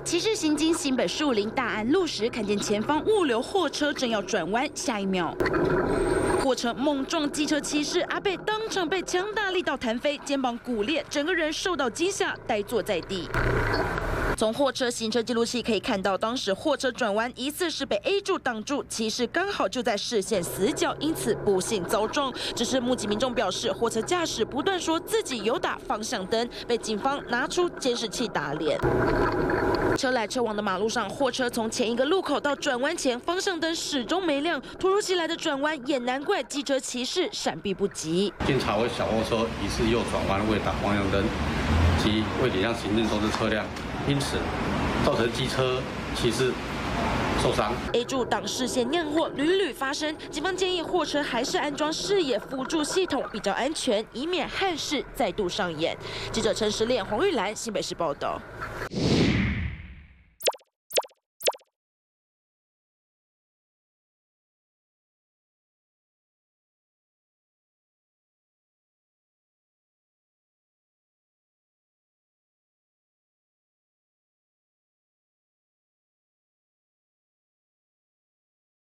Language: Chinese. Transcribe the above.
骑士行经新北树林大安路时，看见前方物流货车正要转弯，下一秒，货车猛撞机车骑士，阿贝当场被强大力道弹飞，肩膀骨裂，整个人受到惊吓，呆坐在地。 从货车行车记录器可以看到，当时货车转弯疑似是被 A 柱挡住，骑士刚好就在视线死角，因此不幸遭撞。只是目击民众表示，货车驾驶不断说自己有打方向灯，被警方拿出监视器打脸。 车来车往的马路上，货车从前一个路口到转弯前，方向灯始终没亮。突如其来的转弯，也难怪机车骑士闪避不及。经查为小货车疑似右转弯未打方向灯，及未礼让行人中的车辆，因此造成机车骑士受伤。A 柱挡视线酿祸屡屡发生，警方建议货车还是安装视野辅助系统比较安全，以免憾事再度上演。记者陈时炼、黄玉兰，新北市报道。